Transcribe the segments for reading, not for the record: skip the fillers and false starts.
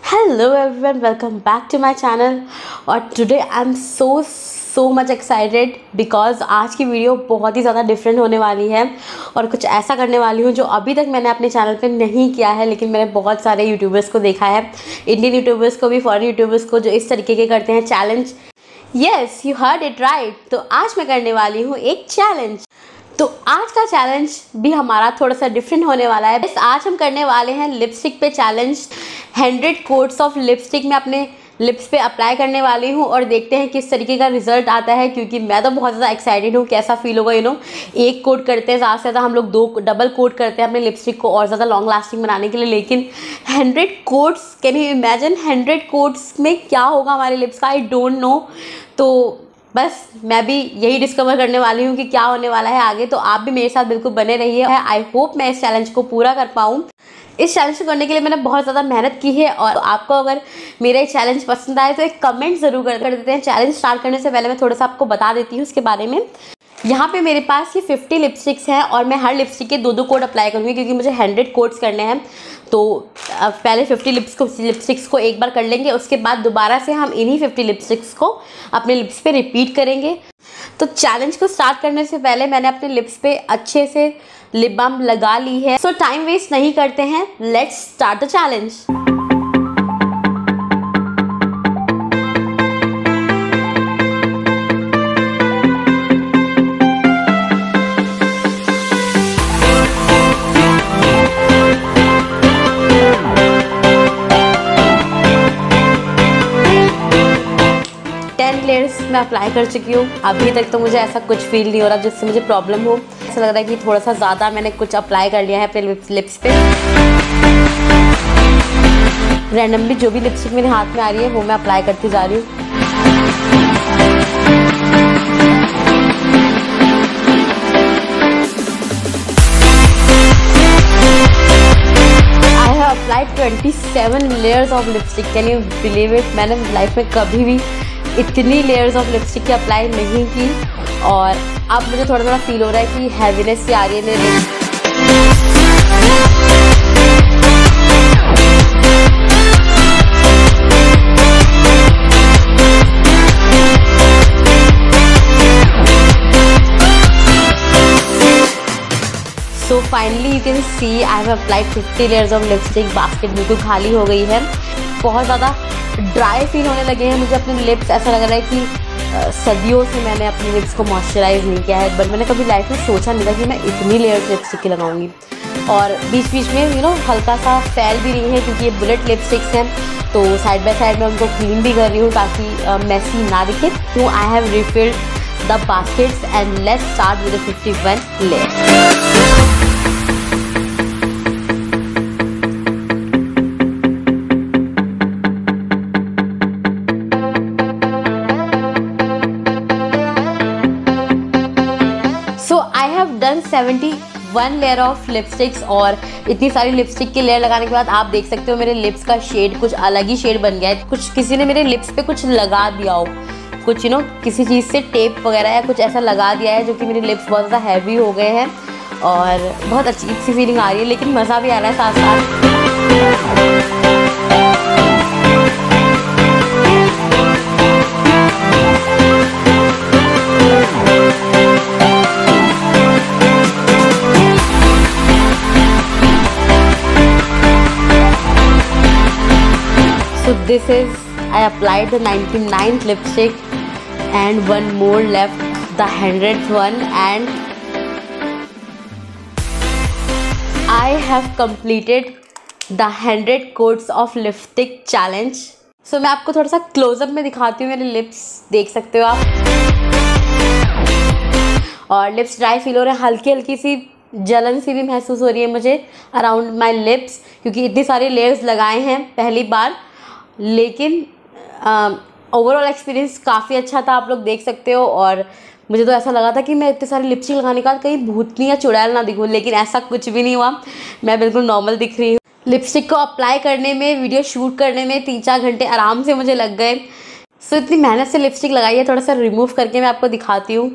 Hello everyone, welcome back to my channel। और today I'm so much excited because आज की video बहुत ही ज़्यादा डिफरेंट होने वाली है और कुछ ऐसा करने वाली हूँ जो अभी तक मैंने अपने चैनल पे नहीं किया है, लेकिन मैंने बहुत सारे यूट्यूबर्स को देखा है, इंडियन यूट्यूबर्स को भी, फॉरेन यूट्यूबर्स को, जो इस तरीके के करते हैं challenge. Yes, you heard it right. तो आज मैं करने वाली हूँ एक चैलेंज। तो आज का चैलेंज भी हमारा थोड़ा सा डिफरेंट होने वाला है। बस आज हम करने वाले हैं लिपस्टिक पे चैलेंज। 100 कोट्स ऑफ लिपस्टिक मैं अपने लिप्स पे अप्लाई करने वाली हूँ और देखते हैं किस तरीके का रिजल्ट आता है, क्योंकि मैं तो बहुत ज़्यादा एक्साइटेड हूँ कैसा फील होगा। एक कोट करते हैं, ज़्यादा से ज़्यादा हम लोग 2 डबल कोट करते हैं अपने लिपस्टिक को और ज़्यादा लॉन्ग लास्टिंग बनाने के लिए, लेकिन 100 coats, can you imagine 100 coats में क्या होगा हमारे लिप्स का? I don't know. तो बस मैं भी यही डिस्कवर करने वाली हूँ कि क्या होने वाला है आगे। तो आप भी मेरे साथ बिल्कुल बने रहिए। आई होप मैं इस चैलेंज को पूरा कर पाऊँ। इस चैलेंज को करने के लिए मैंने बहुत ज़्यादा मेहनत की है और आपको अगर मेरा ये चैलेंज पसंद आए तो एक कमेंट ज़रूर कर देते हैं। चैलेंज स्टार्ट करने से पहले मैं थोड़ा सा आपको बता देती हूँ इसके बारे में। यहाँ पे मेरे पास ये 50 लिपस्टिक्स हैं और मैं हर लिपस्टिक के 2 कोट अप्लाई करूँगी क्योंकि मुझे 100 कोट्स करने हैं। तो पहले 50 लिपस्टिक्स को एक बार कर लेंगे, उसके बाद दोबारा से हम इन्हीं 50 लिपस्टिक्स को अपने लिप्स पे रिपीट करेंगे। तो चैलेंज को स्टार्ट करने से पहले मैंने अपने लिप्स पे अच्छे से लिप बाम लगा ली है। सो टाइम वेस्ट नहीं करते हैं, let's start the challenge. 10 layers मैं अप्लाई कर चुकी हूँ। अभी तक तो मुझे ऐसा कुछ फील नहीं हो रहा जिससे मुझे प्रॉब्लम हो। ऐसा लग रहा है कि थोड़ा सा ज़्यादा मैंने कुछ अप्लाई कर लिया है अपने लिप्स पे। रैंडमली जो भी लिपस्टिक मेरे हाथ में आ रही है वो मैं अप्लाई करती जा रही हूँ। I have applied 27 layers of lipstick. Can you believe it? मैंने लाइफ में कभी भी इतनी लेयर्स ऑफ लिपस्टिक की अप्लाई नहीं की और अब मुझे थोड़ा फील हो रहा है कि हैवीनेस सी आ रही है मेरे lips. So finally you can see I have applied 50 layers of lipstick. Basket बिल्कुल खाली हो गई है। बहुत ज़्यादा ड्राई फील होने लगे हैं मुझे अपने लिप्स। ऐसा लग रहा है कि सदियों से मैंने अपने लिप्स को मॉइस्चराइज नहीं किया है, बट मैंने कभी लाइफ में सोचा नहीं था कि मैं इतनी लेयर्स लिपस्टिक की लगाऊंगी। और बीच बीच में हल्का सा फैल भी रही है क्योंकि ये बुलेट लिपस्टिक्स हैं, तो साइड बाय साइड में उनको क्लीन भी कर रही हूँ ताकि मैसी ना दिखे। तो I have refilled the baskets and let's start with 51 layers. I have done 71 layer of lipsticks और इतनी सारी लिपस्टिक की लेयर लगाने के बाद आप देख सकते हो मेरे लिप्स का शेड कुछ अलग ही शेड बन गया है। कुछ किसी ने मेरे लिप्स पे कुछ लगा दिया हो, कुछ किसी चीज़ से टेप वगैरह या कुछ ऐसा लगा दिया है जो कि मेरे लिप्स बहुत ज़्यादा हैवी हो गए हैं और बहुत अजीब सी फीलिंग आ रही है, लेकिन मज़ा भी आ रहा है साथ साथ। So this is, I applied the 99th lipstick and one more left, the 100th one, and I have completed the 100 coats of lipstick challenge. So मैं आपको थोड़ा सा क्लोजअप में दिखाती हूँ। मेरे लिप्स देख सकते हो आप, और लिप्स ड्राई फील हो रहे हैं। हल्की हल्की सी जलन सी भी महसूस हो रही है मुझे अराउंड माई लिप्स, क्योंकि इतनी सारी लेयर्स लगाए हैं पहली बार। लेकिन ओवरऑल एक्सपीरियंस काफ़ी अच्छा था, आप लोग देख सकते हो। और मुझे तो ऐसा लगा था कि मैं इतने सारे लिपस्टिक लगाने के बाद कहीं भूतनी या चुड़ैल ना दिखूँ, लेकिन ऐसा कुछ भी नहीं हुआ। मैं बिल्कुल नॉर्मल दिख रही हूँ। लिपस्टिक को अप्लाई करने में, वीडियो शूट करने में 3-4 घंटे आराम से मुझे लग गए। सो इतनी मेहनत से लिपस्टिक लगाई है, थोड़ा सा रिमूव करके मैं आपको दिखाती हूँ।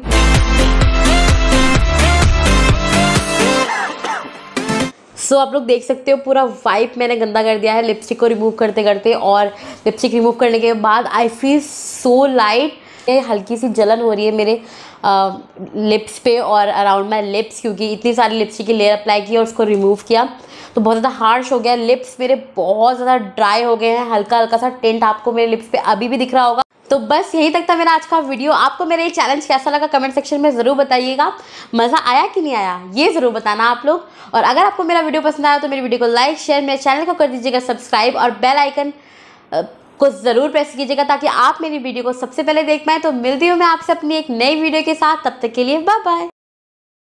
सो आप लोग देख सकते हो पूरा वाइप मैंने गंदा कर दिया है लिपस्टिक को रिमूव करते करते। और लिपस्टिक रिमूव करने के बाद आई फील सो लाइट। हल्की सी जलन हो रही है मेरे लिप्स पे और अराउंड माई लिप्स, क्योंकि इतनी सारी लिपस्टिक की लेयर अप्लाई की और उसको रिमूव किया तो बहुत ज़्यादा हार्श हो गया। लिप्स मेरे बहुत ज़्यादा ड्राई हो गए हैं, हल्का हल्का सा टिंट आपको मेरे लिप्स पे अभी भी दिख रहा होगा। तो बस यहीं तक था मेरा आज का वीडियो। आपको मेरा ये चैलेंज कैसा लगा कमेंट सेक्शन में ज़रूर बताइएगा। मज़ा आया कि नहीं आया ये ज़रूर बताना आप लोग। और अगर आपको मेरा वीडियो पसंद आया तो मेरी वीडियो को लाइक शेयर, मेरे चैनल को कर दीजिएगा सब्सक्राइब और बेल आइकन को ज़रूर प्रेस कीजिएगा ताकि आप मेरी वीडियो को सबसे पहले देख पाएँ। तो मिलती हूँ मैं आपसे अपनी एक नई वीडियो के साथ, तब तक के लिए बाय बाय।